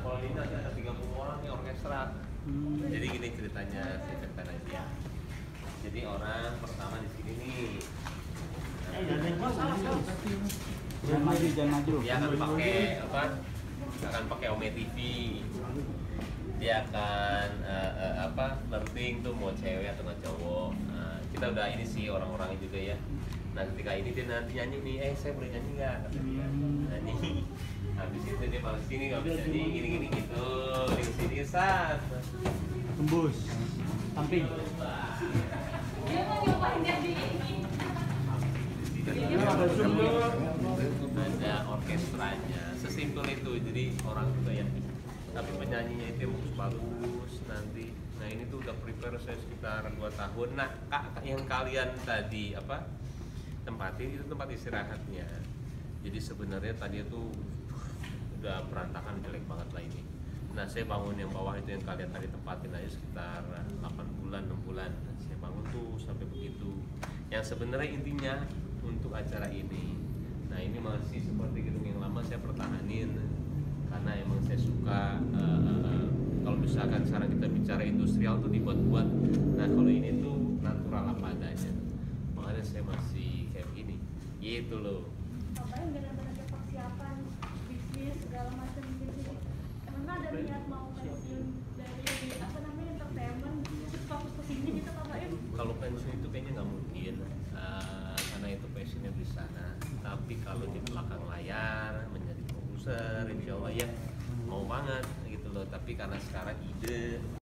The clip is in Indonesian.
kalau ini nanti ada 30 orang nih orkestra. Jadi gini ceritanya, saya ceritakan aja ya. Jadi orang pertama di sini nih. Jangan maju. Dia akan pakai apa? Akan pakai Ome TV. Dia akan flirting tuh mau cewek atau nggak cowok. Nah, kita udah ini sih orang-orangnya juga ya. Nah ketika ini dia nanti nyanyi nih, saya boleh nyanyi nggak? Kata dia nyanyi. Habis itu dia malah sini nggak bisa nyanyi, gini gitu, di sini saat Tembus. Samping. Dia mau nyobain jadi ini. Ada orkestranya, sesimpel itu. Jadi orang tuh kayak, tapi penyanyinya itu yang bagus nanti. Nah ini tuh udah prepare saya sekitar 2 tahun. Nah yang kalian tadi tempatin itu tempat istirahatnya. Jadi sebenarnya tadi itu udah berantakan, jelek banget lah ini. Nah saya bangun yang bawah itu yang kalian tadi tempatin aja sekitar 8 bulan 6 bulan. Nah, saya bangun tuh sampai begitu. Yang sebenarnya intinya untuk acara ini. Nah ini masih seperti gedung yang lama saya pertahanin karena emang saya suka. Kalau misalkan sekarang kita bicara industrial tuh dibuat-buat. Nah kalau ini tuh natural apa adanya. Makanya saya masih kayak begini. Gitu loh. Ngapain benar-benar ada persiapan bisnis segala macam gitu. Emang ada niat mau pensiun dari entertainment terus fokus ke sini gitu Pak Baim? Kalau pensiun itu kayaknya nggak mungkin karena itu passionnya di sana. Tapi kalau di belakang layar menjadi produser, insya Allah ya mau banget gitu loh. Tapi karena sekarang ide